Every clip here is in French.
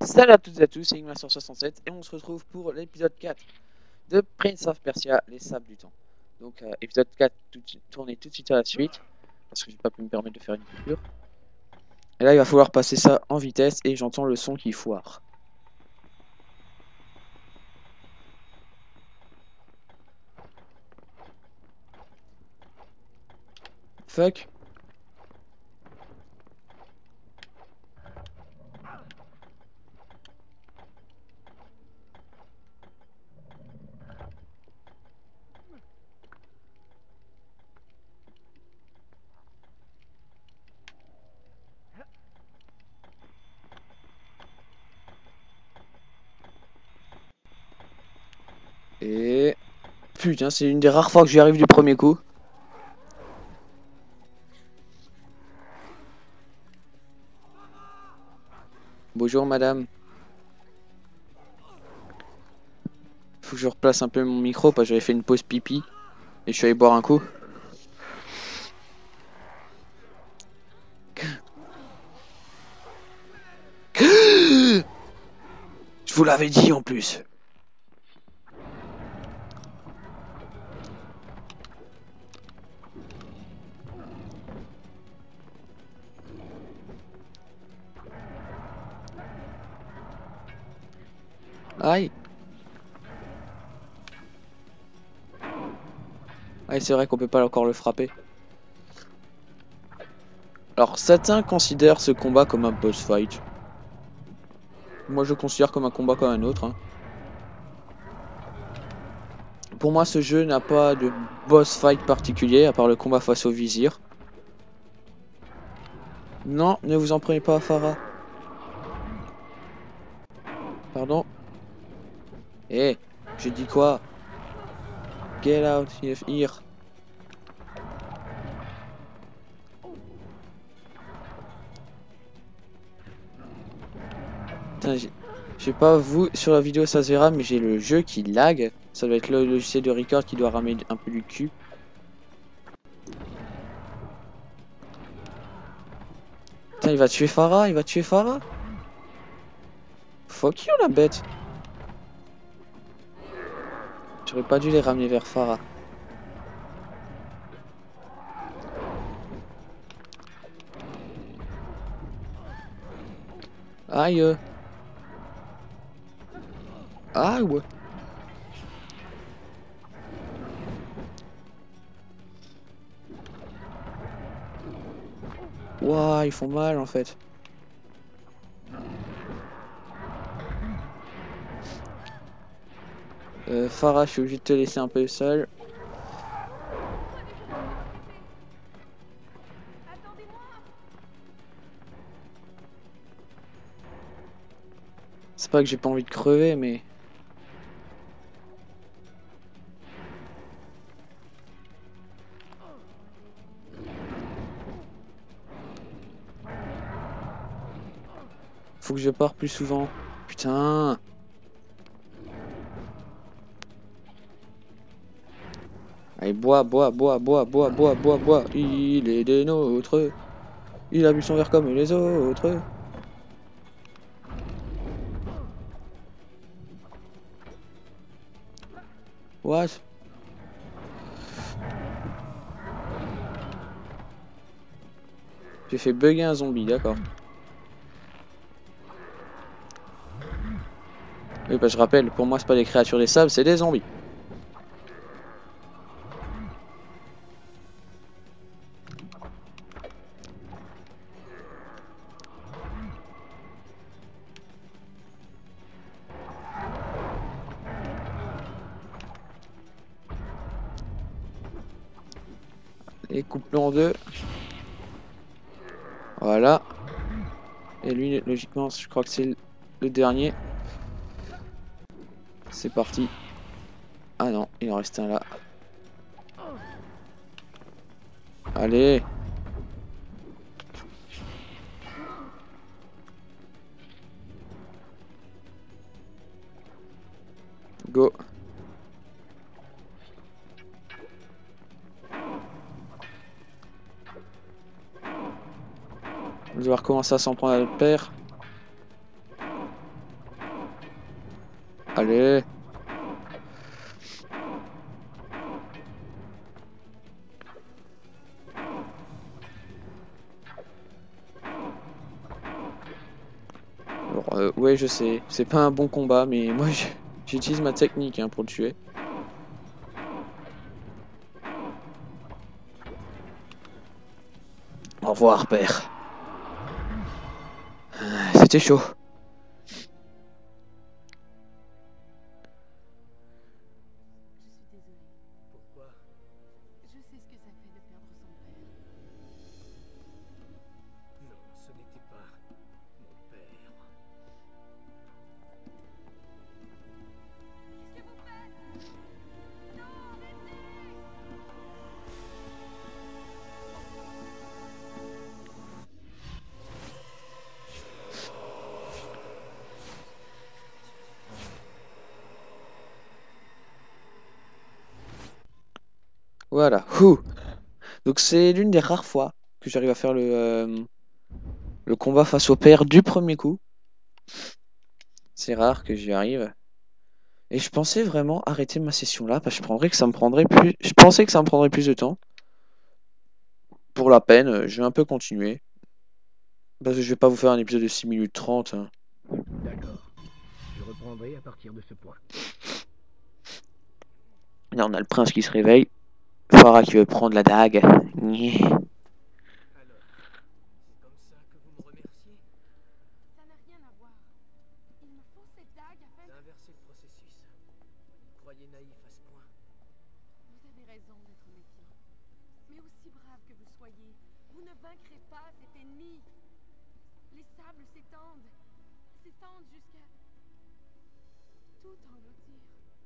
Salut à toutes et à tous, c'est Igma167 et on se retrouve pour l'épisode 4 de Prince of Persia, les sables du temps. Donc épisode 4, tourner tout de suite à la suite, parce que j'ai pas pu me permettre de faire une coupure. Et là il va falloir passer ça en vitesse et j'entends le son qui foire. Fuck. Et... Putain, c'est une des rares fois que j'y arrive du premier coup. Bonjour madame. Faut que je replace un peu mon micro parce que j'avais fait une pause pipi et je suis allé boire un coup. Je vous l'avais dit en plus. Aïe. Aïe, c'est vrai qu'on peut pas encore le frapper. Alors, certains considèrent ce combat comme un boss fight. Moi, je le considère comme un combat comme un autre. Hein. Pour moi, ce jeu n'a pas de boss fight particulier, à part le combat face au vizir. Non, ne vous en prenez pas à Farah. Pardon. Eh, j'ai dit quoi? Get out of here. Putain, je sais pas vous, sur la vidéo ça se verra, mais j'ai le jeu qui lag. Ça doit être le logiciel de record qui doit ramener un peu du cul. Putain, il va tuer Farah, il va tuer Farah. Fuck you la bête. J'aurais pas dû les ramener vers Farah. Aïe. Ah ouais. Ouah, ils font mal en fait. Farah, je suis obligé de te laisser un peu seul. C'est pas que j'ai pas envie de crever, mais... Faut que je parte plus souvent. Putain. Allez, bois, bois, bois, bois, bois, bois, bois, bois. Il est des nôtres. Il a bu son verre comme les autres. What? J'ai fait bugger un zombie, d'accord. Oui, bah je rappelle, pour moi c'est pas des créatures des sables, c'est des zombies. Et coupe-le en deux. Voilà. Et lui, logiquement, je crois que c'est le dernier. C'est parti. Ah non, il en reste un là. Allez. Go. On va devoir commencer à s'en prendre à notre père. Allez. Alors, ouais, je sais, c'est pas un bon combat, mais moi j'utilise ma technique hein, pour le tuer. Au revoir, père. C'était chaud. Je suis désolée. Pourquoi? Je sais ce que ça fait de perdre son père. Non, ce n'était pas mon père. Qu'est-ce que vous faites? Non, arrêtez! Voilà. Ouh. Donc c'est l'une des rares fois que j'arrive à faire le combat face au père du premier coup. C'est rare que j'y arrive. Et je pensais vraiment arrêter ma session là, parce que je pensais que ça me prendrait plus de temps. Pour la peine, je vais un peu continuer. Parce que je vais pas vous faire un épisode de 6 minutes 30. Hein. D'accord. Je reprendrai à partir de ce point. Là, on a le prince qui se réveille. Farah qui veut prendre la dague. Nyeh. Alors, c'est comme ça que vous me remerciez? Ça n'a rien à voir. Il me faut cette dague afin... D'inverser le processus. Vous croyez naïf à ce point? Vous avez raison d'être méfiant. Mais aussi brave que vous soyez, vous ne vaincrez pas cet ennemi. Les sables s'étendent jusqu'à tout engloutir.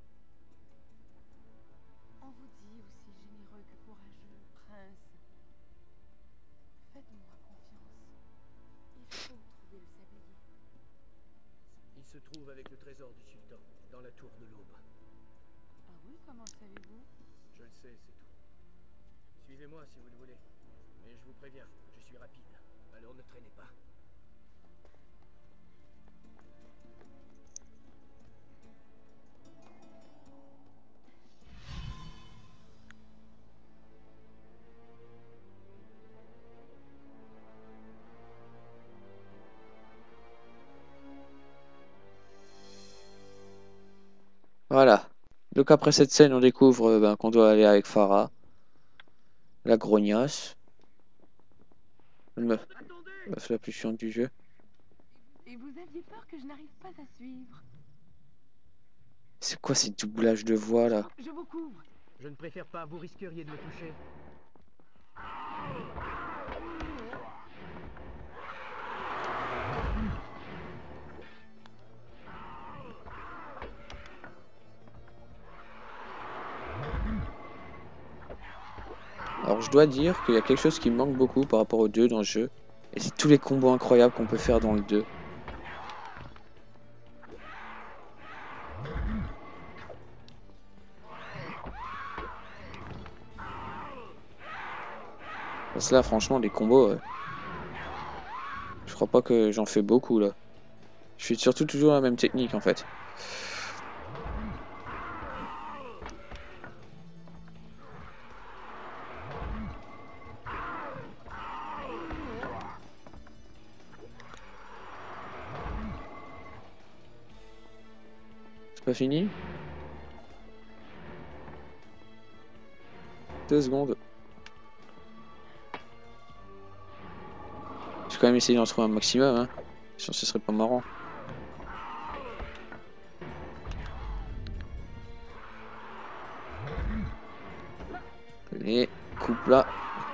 On vous dit aussi généreux que courageux, prince. Faites-moi confiance. Il faut trouver le sablier. Il se trouve avec le trésor du sultan, dans la tour de l'aube. Ah oui, comment le savez-vous? Je le sais, c'est tout. Suivez-moi si vous le voulez. Mais je vous préviens, je suis rapide. Alors ne traînez pas. Voilà. Donc après cette scène, on découvre qu'on doit aller avec Farah. La grognasse. La meuf la plus chiante du jeu. Et vous aviez peur que je n'arrive pas à suivre. C'est quoi ces doublages de voix là? Je vous couvre. Je ne préfère pas, vous risqueriez de me toucher. Alors je dois dire qu'il y a quelque chose qui me manque beaucoup par rapport au 2 dans le jeu. Et c'est tous les combos incroyables qu'on peut faire dans le 2. Parce que là franchement les combos... je crois pas que j'en fais beaucoup là. Je fais surtout toujours la même technique en fait. C'est pas fini? 2 secondes. Je vais quand même essayer d'en trouver un maximum, hein. Sinon ce serait pas marrant. Allez, coupe là.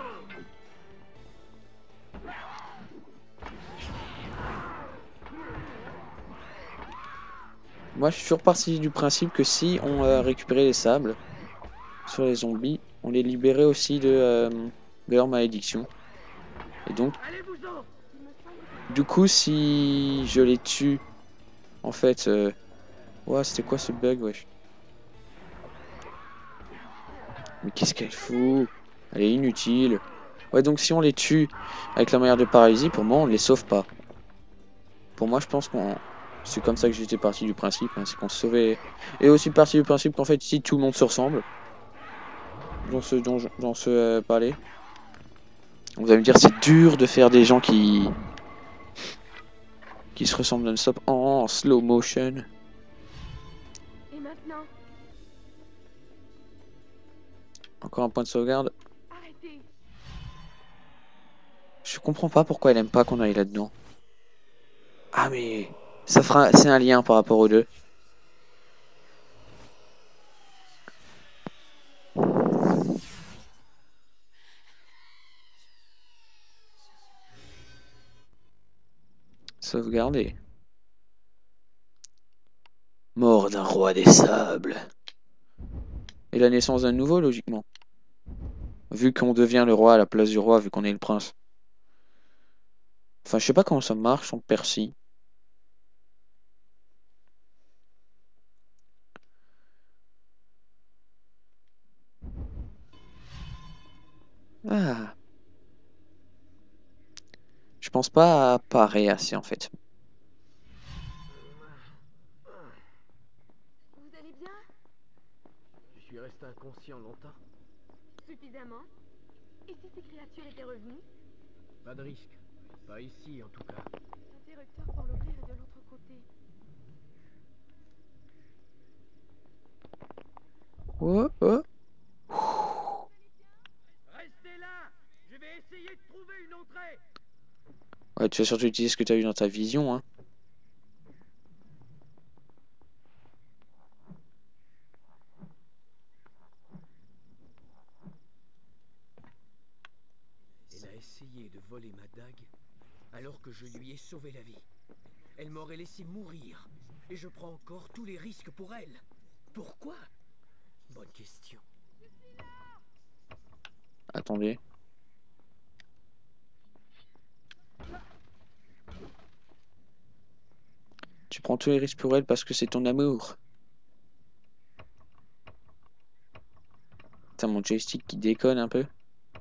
Moi je suis toujours parti du principe que si on récupérait les sables sur les zombies, on les libérait aussi de leur malédiction. Et donc, du coup, si je les tue, en fait... Ouais, c'était quoi ce bug, wesh? Mais qu'est-ce qu'elle fout? Elle est inutile. Ouais, donc si on les tue avec la manière de paralysie, pour moi, on les sauve pas. Pour moi, je pense qu'on C'est comme ça que j'étais parti du principe, hein, c'est qu'on se sauvait. Et aussi parti du principe qu'en fait, si tout le monde se ressemble dans ce palais, vous allez me dire c'est dur de faire des gens qui se ressemblent non-stop en slow motion. Et maintenant, Encore un point de sauvegarde. arrêtez. Je comprends pas pourquoi elle aime pas qu'on aille là-dedans. Ah mais ça fera, c'est un lien par rapport aux deux. Sauvegarder. Mort d'un roi des sables. Et la naissance d'un nouveau, logiquement. Vu qu'on devient le roi à la place du roi, vu qu'on est le prince. Enfin, je sais pas comment ça marche en Persie. Ah. Je pense pas à parer assez, en fait. Vous allez bien? Je suis resté inconscient longtemps. Suffisamment. Et si ces créatures étaient revenues? Pas de risque. Pas ici, en tout cas. L'interrupteur pour l'ouvrir est de l'autre côté. Oh, oh. Restez là! Je vais essayer de trouver une entrée! Ouais, tu vas surtout utiliser ce que tu as eu dans ta vision, hein. Elle a essayé de voler ma dague alors que je lui ai sauvé la vie. Elle m'aurait laissé mourir. Et je prends encore tous les risques pour elle. Pourquoi? Bonne question. Attendez. Tu prends tous les risques pour elle parce que c'est ton amour. T'as mon joystick qui déconne un peu.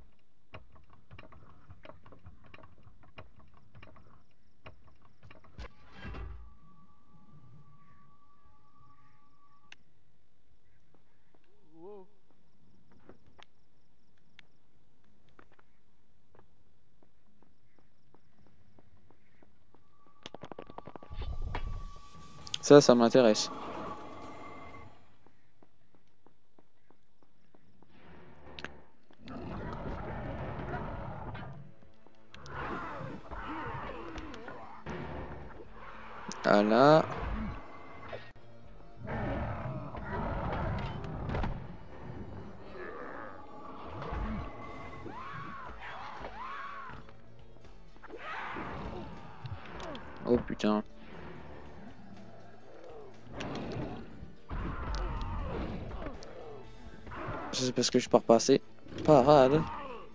Ça m'intéresse. Ah là. Oh putain. C'est parce que je pars pas assez. Parade.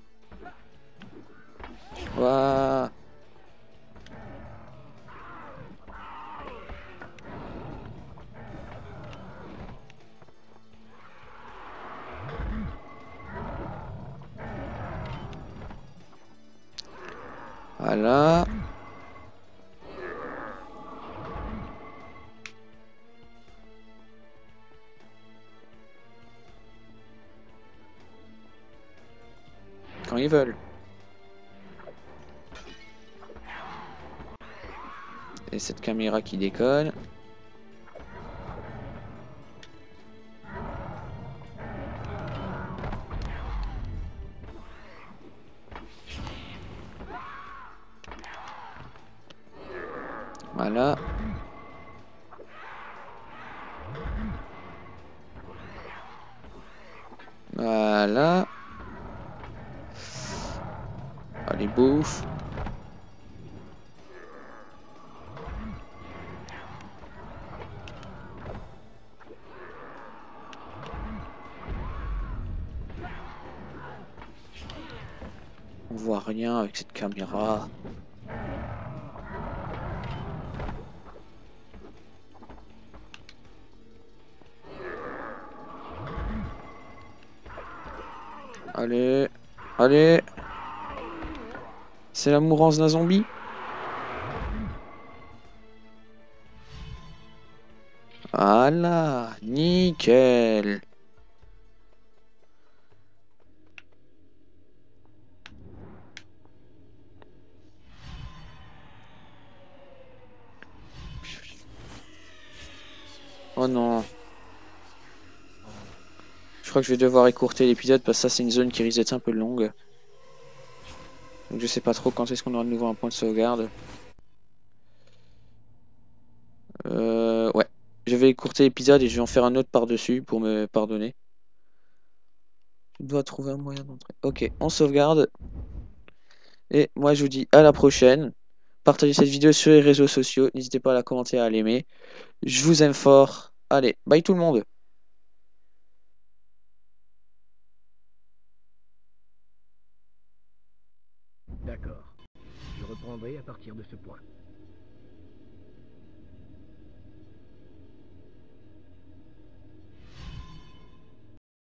Waouh. Voilà. Quand ils veulent. Et cette caméra qui déconne. Voilà. Voilà. Allez, bouffe. On voit rien avec cette caméra. Allez, allez. C'est la mourance d'un zombie. Voilà, nickel. Oh non. Je crois que je vais devoir écourter l'épisode parce que ça c'est une zone qui risque d'être un peu longue. Donc je sais pas trop quand est-ce qu'on aura de nouveau un point de sauvegarde. Ouais. Je vais écourter l'épisode et je vais en faire un autre par-dessus pour me pardonner. Je dois trouver un moyen d'entrer. Ok, on sauvegarde. Et moi je vous dis à la prochaine. Partagez cette vidéo sur les réseaux sociaux. N'hésitez pas à la commenter et à l'aimer. Je vous aime fort. Allez, bye tout le monde. D'accord. Je reprendrai à partir de ce point.